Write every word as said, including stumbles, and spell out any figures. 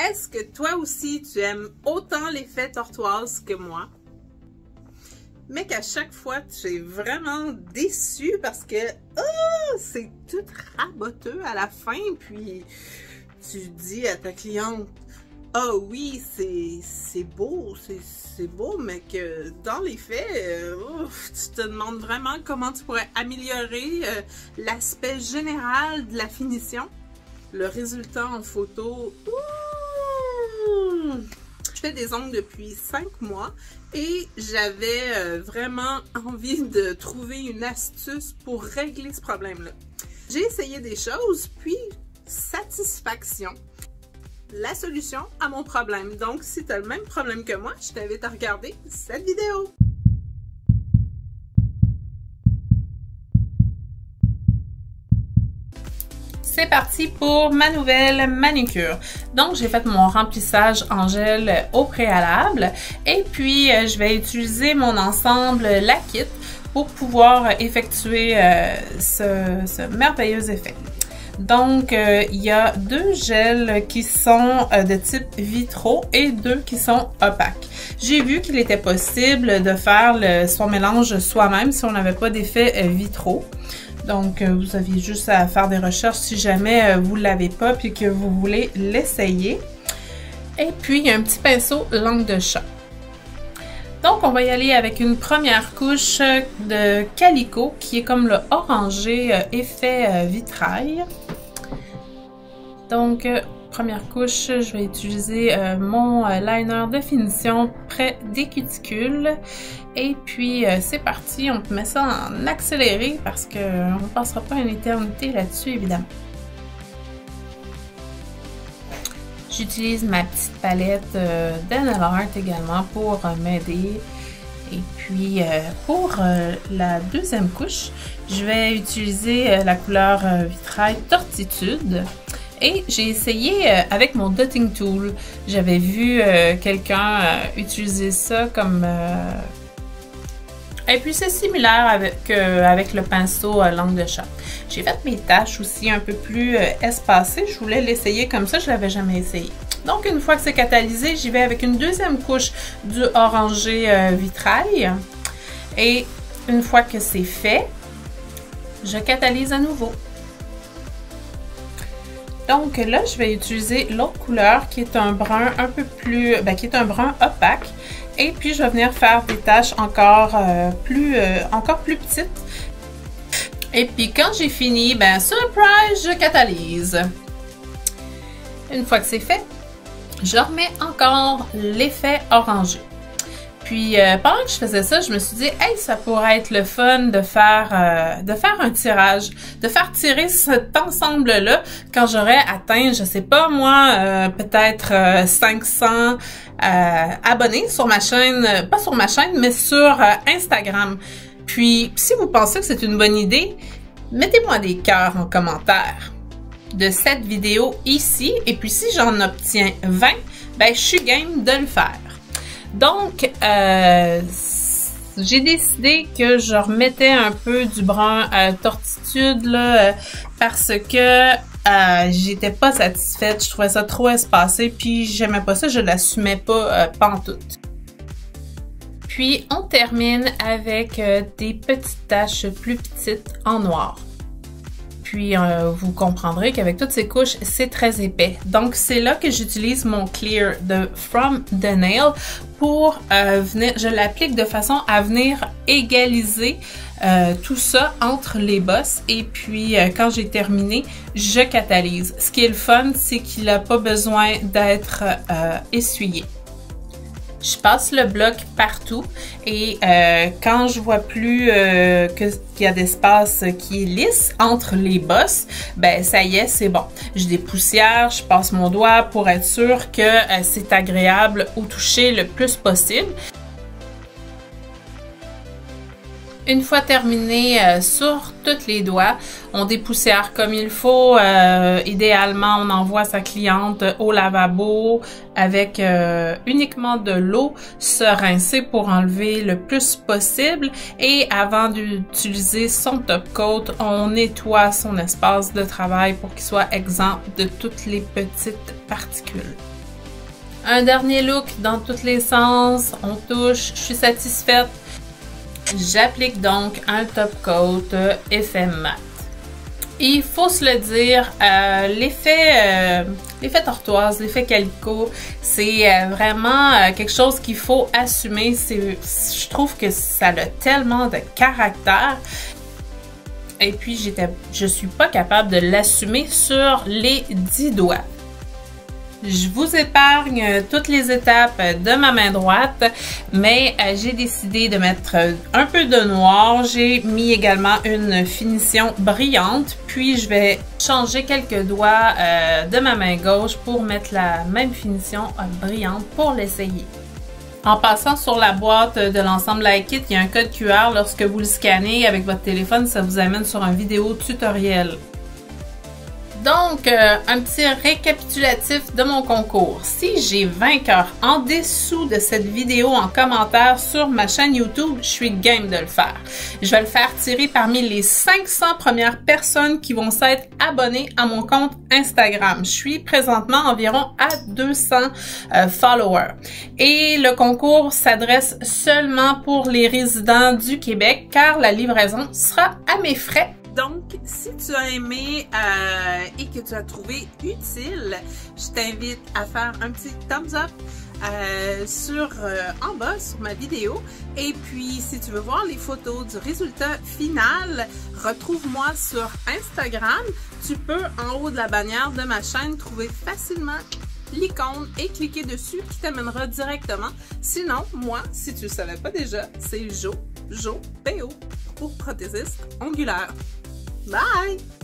Est-ce que toi aussi tu aimes autant l'effet tortoise que moi? Mais qu'à chaque fois tu es vraiment déçu parce que oh, c'est tout raboteux à la fin, puis tu dis à ta cliente ah oh oui, c'est beau, c'est beau, mais que dans les faits, euh, ouf, tu te demandes vraiment comment tu pourrais améliorer euh, l'aspect général de la finition. Le résultat en photo, ouh, je fais des ongles depuis cinq mois et j'avais euh, vraiment envie de trouver une astuce pour régler ce problème-là. J'ai essayé des choses, puis satisfaction. La solution à mon problème. Donc, si tu as le même problème que moi, je t'invite à regarder cette vidéo. C'est parti pour ma nouvelle manucure. Donc, j'ai fait mon remplissage en gel au préalable et puis euh, je vais utiliser mon ensemble Lakit pour pouvoir effectuer euh, ce, ce merveilleux effet. Donc, euh, il y a deux gels qui sont euh, de type vitro et deux qui sont opaques. J'ai vu qu'il était possible de faire le, son mélange soi-même si on n'avait pas d'effet euh, vitro. Donc, euh, vous aviez juste à faire des recherches si jamais euh, vous ne l'avez pas puis que vous voulez l'essayer. Et puis, il y a un petit pinceau langue de chat. Donc, on va y aller avec une première couche de calico qui est comme le orangé euh, effet euh, vitrail. Donc, euh, première couche, je vais utiliser euh, mon euh, liner de finition près des cuticules. Et puis, euh, c'est parti, on met ça en accéléré parce qu'on ne passera pas une éternité là-dessus, évidemment. J'utilise ma petite palette euh, d'Enel Art également pour euh, m'aider. Et puis, euh, pour euh, la deuxième couche, je vais utiliser euh, la couleur euh, vitrail Tortitude. Et j'ai essayé euh, avec mon dotting tool. J'avais vu euh, quelqu'un euh, utiliser ça comme... Euh... Et puis, c'est similaire avec, euh, avec le pinceau euh, langue de chat. J'ai fait mes taches aussi un peu plus euh, espacées. Je voulais l'essayer comme ça, je ne l'avais jamais essayé. Donc, une fois que c'est catalysé, j'y vais avec une deuxième couche du orangé euh, vitrail. Et une fois que c'est fait, je catalyse à nouveau. Donc là, je vais utiliser l'autre couleur qui est un brun un peu plus, ben, qui est un brun opaque. Et puis, je vais venir faire des taches encore, euh, plus, euh, encore plus petites. Et puis, quand j'ai fini, ben, surprise, je catalyse. Une fois que c'est fait, je remets encore l'effet orangé. Puis, euh, pendant que je faisais ça, je me suis dit, hey, ça pourrait être le fun de faire, euh, de faire un tirage, de faire tirer cet ensemble-là quand j'aurais atteint, je sais pas moi, euh, peut-être euh, cinq cents euh, abonnés sur ma chaîne, pas sur ma chaîne, mais sur euh, Instagram. Puis, si vous pensez que c'est une bonne idée, mettez-moi des cœurs en commentaire de cette vidéo ici. Et puis, si j'en obtiens vingt, ben, je suis game de le faire. Donc, euh, j'ai décidé que je remettais un peu du brun euh, tortitude là, euh, parce que euh, j'étais pas satisfaite. Je trouvais ça trop espacé, puis j'aimais pas ça, je l'assumais pas euh, pantoute. Puis, on termine avec euh, des petites taches plus petites en noir. Puis, euh, vous comprendrez qu'avec toutes ces couches, c'est très épais. Donc, c'est là que j'utilise mon clear de From the Nail pour euh, venir, je l'applique de façon à venir égaliser euh, tout ça entre les bosses. Et puis, euh, quand j'ai terminé, je catalyse. Ce qui est le fun, c'est qu'il n'a pas besoin d'être euh, essuyé. Je passe le bloc partout et euh, quand je vois plus euh, qu'il y a d'espace qui est lisse entre les bosses, ben ça y est, c'est bon. Je dépoussière, je passe mon doigt pour être sûr que euh, c'est agréable au toucher le plus possible. Une fois terminé euh, sur tous les doigts, on dépoussière comme il faut. Euh, idéalement, on envoie sa cliente au lavabo avec euh, uniquement de l'eau, se rincer pour enlever le plus possible. Et avant d'utiliser son top coat, on nettoie son espace de travail pour qu'il soit exempt de toutes les petites particules. Un dernier look dans tous les sens, on touche, je suis satisfaite. J'applique donc un top coat effet mat. Il faut se le dire, euh, l'effet euh, l'effet tortoise, l'effet calico, c'est euh, vraiment euh, quelque chose qu'il faut assumer. Je trouve que ça a tellement de caractère. Et puis, j'étais, je suis pas capable de l'assumer sur les dix doigts. Je vous épargne toutes les étapes de ma main droite, mais euh, j'ai décidé de mettre un peu de noir. J'ai mis également une finition brillante, puis je vais changer quelques doigts euh, de ma main gauche pour mettre la même finition euh, brillante pour l'essayer. En passant sur la boîte de l'ensemble Like It, il y a un code Q R. Lorsque vous le scannez avec votre téléphone, ça vous amène sur un vidéo tutoriel. Donc, euh, un petit récapitulatif de mon concours. Si j'ai vainqueur en dessous de cette vidéo en commentaire sur ma chaîne YouTube, je suis game de le faire. Je vais le faire tirer parmi les cinq cents premières personnes qui vont s'être abonnées à mon compte Instagram. Je suis présentement environ à deux cents euh, followers. Et le concours s'adresse seulement pour les résidents du Québec, car la livraison sera à mes frais. Donc, si tu as aimé euh, et que tu as trouvé utile, je t'invite à faire un petit thumbs up euh, sur, euh, en bas sur ma vidéo. Et puis, si tu veux voir les photos du résultat final, retrouve-moi sur Instagram. Tu peux, en haut de la bannière de ma chaîne, trouver facilement l'icône et cliquer dessus qui t'amènera directement. Sinon, moi, si tu ne le savais pas déjà, c'est Jo, Jo P O pour prothésiste ongulaire. Bye!